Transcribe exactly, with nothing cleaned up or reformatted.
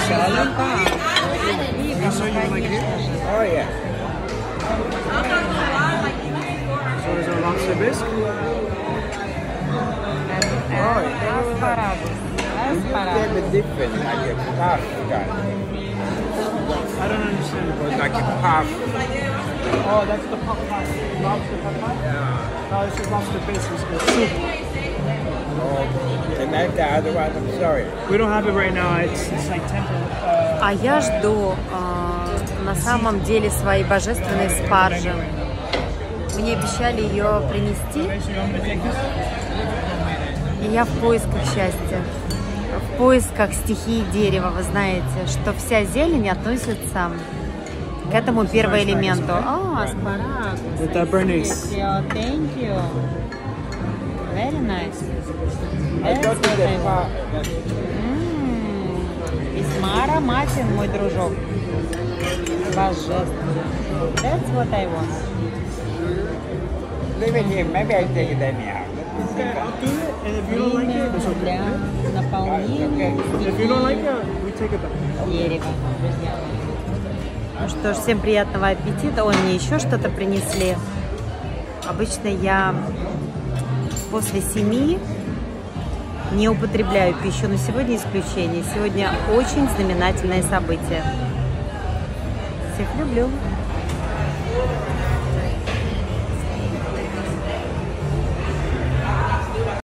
salad. So you like it? Oh yeah. So is there lobster bisque? Аспарагус. It's a bit different, like a puff. I don't understand. It's like a puff. Oh, that's the pot pie. Lobster pot pie? Yeah. No, this is lobster bisque. It's good. Soup. Oh, can I have the other one? I'm sorry. We don't have it right now. It's, it's like temple. Uh, А я жду э, на самом деле своей божественной спаржи. Мне обещали ее принести, и я в поисках счастья, в поисках стихии дерева. Вы знаете, что вся зелень относится к этому первоэлементу. О, аспарагус. With that bernice. Thank you. Very nice. I got to the part. Весьма ароматен, мой дружок. Божественно. That's what I want. Leave it here. Maybe I take it anyhow. Okay, I'll do it. And if you don't like it, it's okay. Для наполнения If you don't like it, we take it back. дерева, друзья. Ну что ж, всем приятного аппетита. Ой, мне еще что-то принесли. Обычно я после семи не употребляю пищу, но сегодня исключение. Сегодня очень знаменательное событие. Всех люблю.